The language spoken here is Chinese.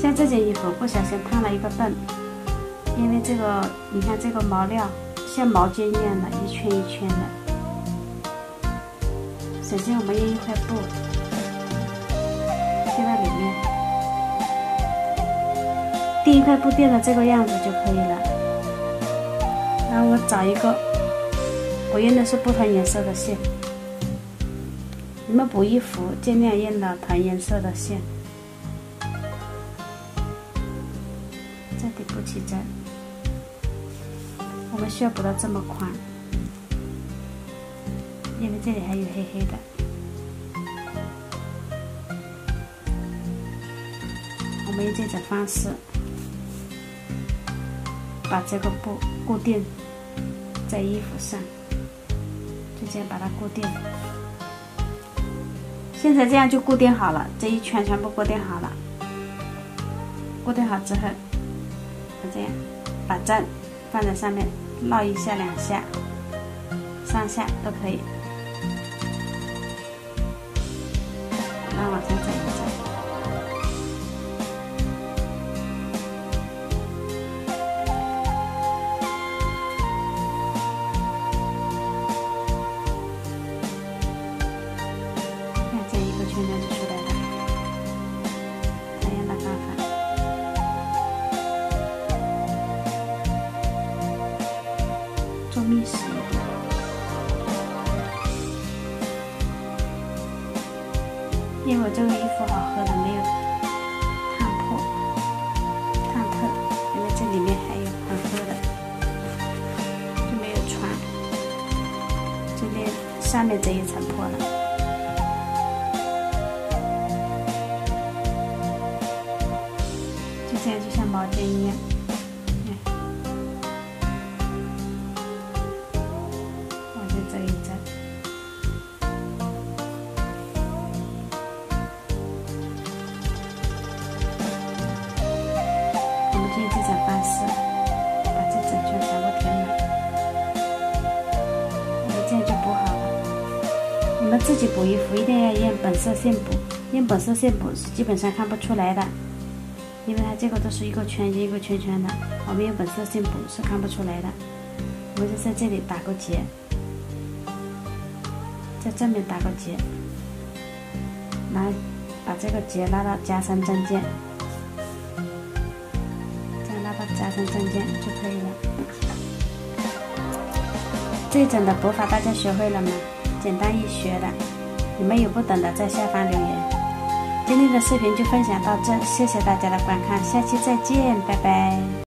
像这件衣服不小心烫了一个洞，因为这个你看这个毛料像毛巾一样的，一圈一圈的。首先我们用一块布贴到里面，第一块布垫到这个样子就可以了。然后我找一个，我用的是不同颜色的线，你们补衣服尽量用到同颜色的线。在底部起针，我们需要补到这么宽，因为这里还有黑黑的。我们用这种方式把这个布固定在衣服上，就这样把它固定。现在这样就固定好了，这一圈全部固定好了。固定好之后，我这样把针放在上面，绕一下两下，上下都可以，然后往上整一整。看这一个圈圈就出来了，同样的方法。做密实一点，因为我这个衣服好合的，没有烫破、烫透，因为这里面还有很厚的，就没有穿，这边上面这一层破了。就这样，就像毛巾一样。这一针，我们就用这种方式把这整圈全部填满，我们这样就补好了。你们自己补衣服一定要用本色线补，用本色线补是基本上看不出来的，因为它这个都是一个圈一个圈圈的，我们用本色线补是看不出来的。我们就在这里打个结。在正面打个结，然后把这个结拉到加深针尖，这样拉到加深针尖就可以了。这种的补法大家学会了吗？简单易学的，你们有不懂的在下方留言。今天的视频就分享到这，谢谢大家的观看，下期再见，拜拜。